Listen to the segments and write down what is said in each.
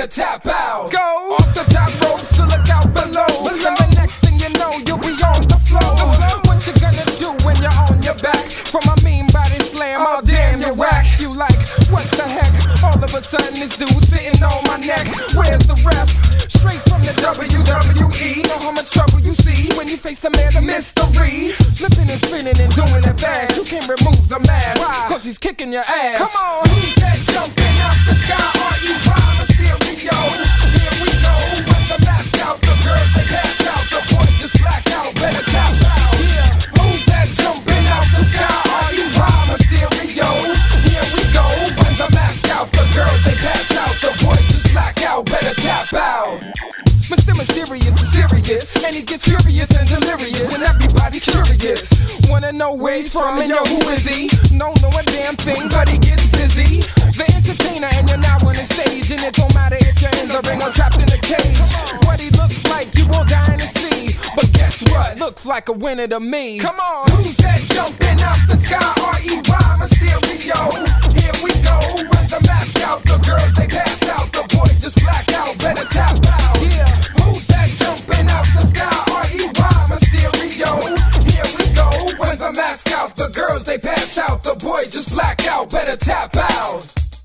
better tap out. Go off the top rope, so look out below. And the next thing you know, you'll be on the floor. What you gonna do when you're on your back? From a mean body slam, oh damn, you're whack. You like, what the heck? All of a sudden this dude sitting on my neck. Where's the ref? Straight from the WWE. Know how much trouble you see when you face the man of mystery. Flipping and spinning and doing it fast. You can't remove the mask, cause he's kicking your ass. Come on, who's that jumping out the sky? Are you Mysterio? Here we go, with the mask out. The girls, they pass out. The boys just black out. Better tap out. Yeah, who's that jumping out the sky? Are you Mysterio? Here we go, with the mask out. The girls, they pass out. The boys just black out. Better tap out. Mr. Mysterious is serious, and he gets furious and delirious, and everybody's curious. Wanna know where he's from, and yo, who is he? Don't know a damn thing, but he gets busy. The entertainer, and you're now on the stage, and it don't matter if you're in the ring or trapped in a cage. What he looks like, you won't die to see, but guess what? Looks like a winner to me. Come on, who's that jumping out the sky? R.E.Y. Mysterio. Here we go, with the mask out. The girls, they pass out. The boys just black out. Better tap out. Yeah. Who's that jumping out the sky? R.E.Y. Mysterio. Here we go, with the mask out. The girls, they pass out. The boys just black out. Better tap out.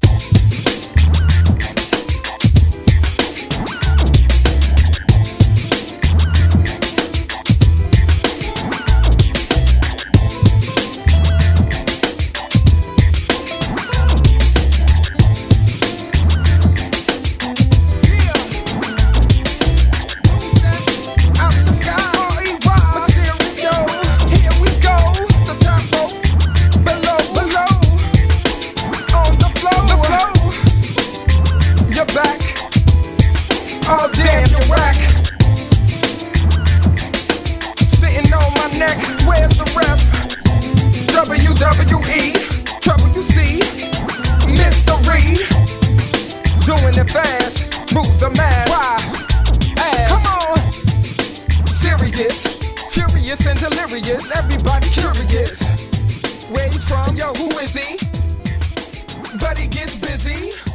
Oh damn, you're whack. Sitting on my neck, where's the ref? WWE, trouble you see. Mystery, doing it fast. Move the mask. Why? Ass. Come on. Serious, furious and delirious. Everybody curious. Where he's from? Yo, who is he? But he gets busy.